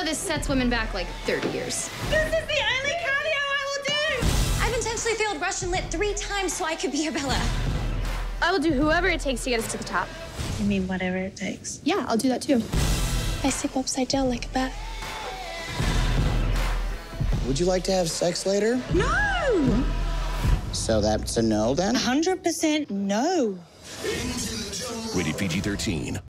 this sets women back like 30 years. This is the only cardio I will do! I've intentionally failed Russian Lit 3 times so I could be a Bella. I will do whoever it takes to get us to the top. You mean whatever it takes? Yeah, I'll do that too. I sleep upside down like a bat. Would you like to have sex later? No! So that's a no then? 100% no. Rated PG-13.